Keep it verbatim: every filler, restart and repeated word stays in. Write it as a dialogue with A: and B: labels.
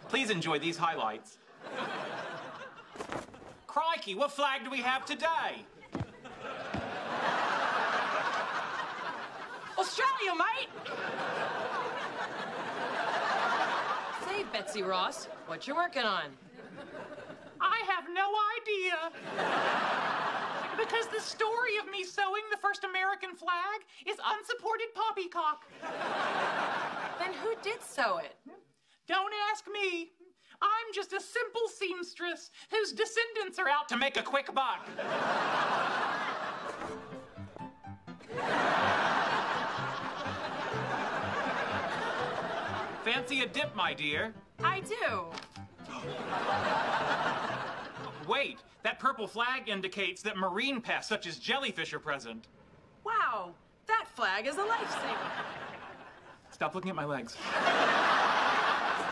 A: Please enjoy these highlights. Crikey, what flag do we have today?
B: Australia, mate! Say, Betsy Ross, what you working on?
C: I have no idea. Because the story of me sewing the first American flag is unsupported poppycock.
B: Then who did sew it?
C: Don't ask me. I'm just a simple seamstress whose descendants are out to make a quick buck.
A: Fancy a dip, my dear?
B: I do.
A: Wait, that purple flag indicates that marine pests such as jellyfish are present.
B: Wow, that flag is a lifesaver.
A: Stop looking at my legs.